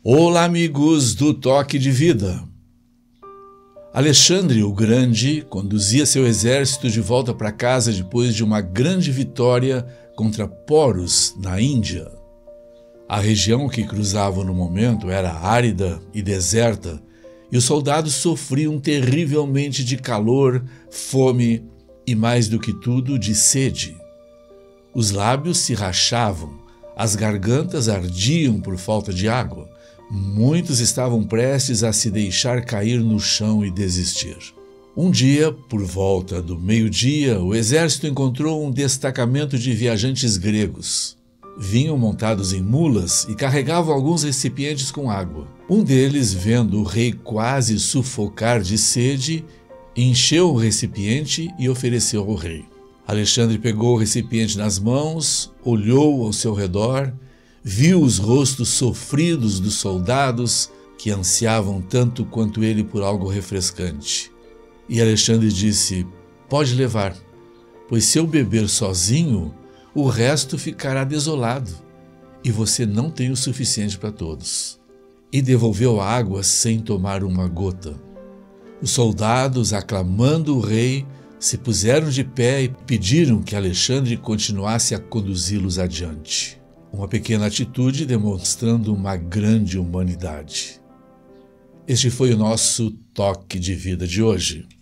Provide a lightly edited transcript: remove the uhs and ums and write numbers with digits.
Olá, amigos do Toque de Vida. Alexandre o Grande conduzia seu exército de volta para casa depois de uma grande vitória contra Porus, na Índia. A região que cruzavam no momento era árida e deserta, e os soldados sofriam terrivelmente de calor, fome e, mais do que tudo, de sede. Os lábios se rachavam, as gargantas ardiam por falta de água. Muitos estavam prestes a se deixar cair no chão e desistir. Um dia, por volta do meio-dia, o exército encontrou um destacamento de viajantes gregos. Vinham montados em mulas e carregavam alguns recipientes com água. Um deles, vendo o rei quase sufocar de sede, encheu o recipiente e ofereceu ao rei. Alexandre pegou o recipiente nas mãos, olhou ao seu redor, viu os rostos sofridos dos soldados que ansiavam tanto quanto ele por algo refrescante. E Alexandre disse: "Pode levar, pois se eu beber sozinho, o resto ficará desolado, e você não tem o suficiente para todos." E devolveu a água sem tomar uma gota. Os soldados, aclamando o rei, se puseram de pé e pediram que Alexandre continuasse a conduzi-los adiante. Uma pequena atitude demonstrando uma grande humanidade. Este foi o nosso Toque de Vida de hoje.